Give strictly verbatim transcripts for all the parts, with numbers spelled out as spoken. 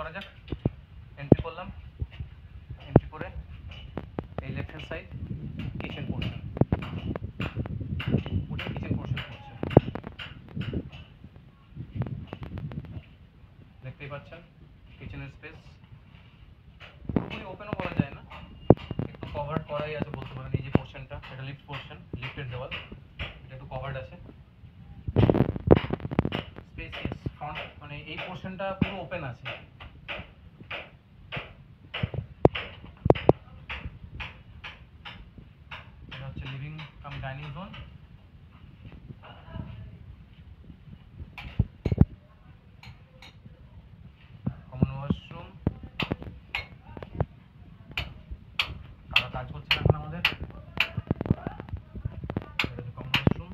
করা যাক। এন্ট্রি করলাম, এন্ট্রি করে এই left hand side kitchen portion, ওটা কিচেন পোর্শন করছে, দেখতেই পাচ্ছেন কিচেনের স্পেস পুরোপুরি ওপেনও করা যায় না, একটু কভার্ড করাই আছে বলতে পারেন। এই যে পোর্শনটা, এটা লিফট পোর্শন, লিফটের দেওয়াল, এটা একটু কভার্ড আছে, স্পেসিয়াস ফ্রন্ট, মানে এই পোর্শনটা পুরো ওপেন আছে। এটা হচ্ছে living cum dining zone. Common washroom, কারা কাজ করছে না এখন আমাদের। এটা হচ্ছে কমন ওয়াশরুম,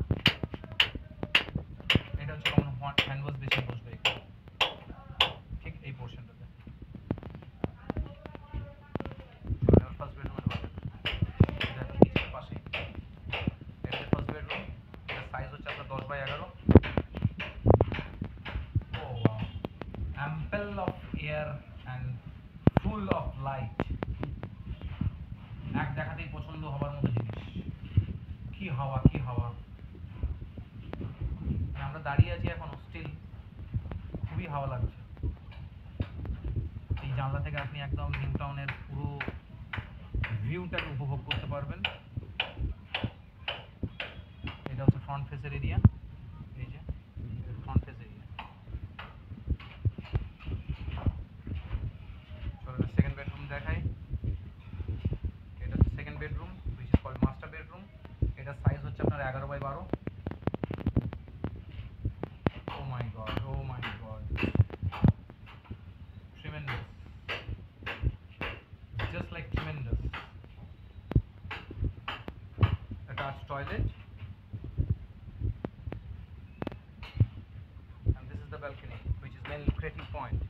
এটা হচ্ছে কমন হ্যান্ড ওয়াশ বেসিন বসবে এখানে, ঠিক এই পোর্শনটাতে। ফার্স্ট বেডরুমের এটা কিচেনের পাশেই, এটা ফার্স্ট বেডরুম, এটার সাইজ হচ্ছে আপনার দশ বাই এগারো। Oh wow, ample of air and full of light, এক দেখাতেই পছন্দ হবার মতো জিনিস। কি হাওয়া, কি হাওয়া, আমরা দাঁড়িয়ে আছি এখন স্টিল খুবই হাওয়া লাগছে। এই জানলা থেকে আপনি একদম নিউ টাউনের পুরো ভিউটাকে উপভোগ করতে পারবেন। এটা হচ্ছে ফ্রন্ট ফেসের এরিয়া, এই যে ফ্রন্ট ফেস এরিয়া। চলুন সেকেন্ড বেডরুম দেখাই। এটা হচ্ছে second bedroom, which is called master bedroom. এটার সাইজ হচ্ছে আপনার এগারো বাই বারো। Oh my god, oh my god, tremendous, just like tremendous. Attached toilet, and this is the balcony, which is main lucrative point.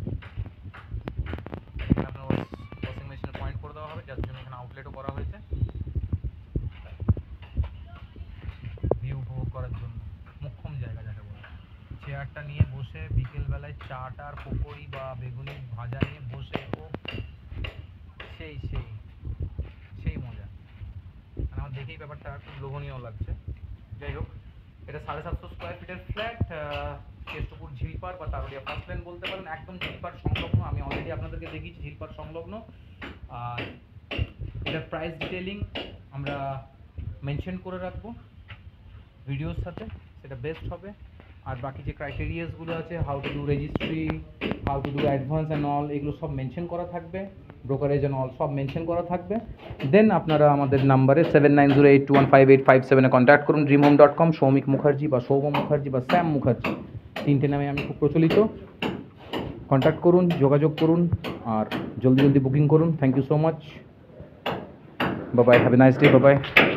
এখানে আপনার washing মেশিনের point করে দেওয়া হবে, যার জন্য এখানে আউটলেটও করা হয়েছে ভিউ উপভোগ করার জন্য। মোক্ষম জায়গা যাকে বলে, চেয়ারটা নিয়ে বসে বিকেলবেলায় চাটা আর পকোড়ি বা বেগুনি ভাজা নিয়ে বসে, ও সেই সেই সেই মজা। মানে আমার দেখেই ব্যাপারটা খুব লোভনীয় লাগছে। যাই হোক, এটা সাড়ে সাতশো স্কোয়ার ফিটের ফ্ল্যাট, কেষ্টপুর ঝিলপাড় বা তারুলিয়া ফার্স্ট লাইন বলতে পারেন, একদম ঝিলপাড় সংলগ্ন। আমি অলরেডি আপনাদেরকে দেখিয়েছি ঝিলপাড় সংলগ্ন। আর এটার প্রাইস ডিটেলিং আমরা মেনশন করে রাখবো ভিডিওর সাথে, সেটা বেস্ট হবে। আর বাকি যে ক্রাইটেরিয়াসগুলো আছে, how to do registry, how to do advance and all, এগুলো সব মেনশন করা থাকবে, ব্রোকারেজ অ্যান্ড অল সব মেনশন করা থাকবে। দেন আপনারা আমাদের নাম্বারে seven nine zero eight two one five eight five সেভেনে কন্ট্যাক্ট করুন। Dream home dot com, Soumik Mukherjee বা সৌম মুখার্জি বা স্যাম মুখার্জি, তিনটে নামে আমি খুব প্রচলিত। কন্ট্যাক্ট করুন, যোগাযোগ করুন, আর জলদি জলদি বুকিং করুন। Thank you so much, bye bye, have a nice day, bye by.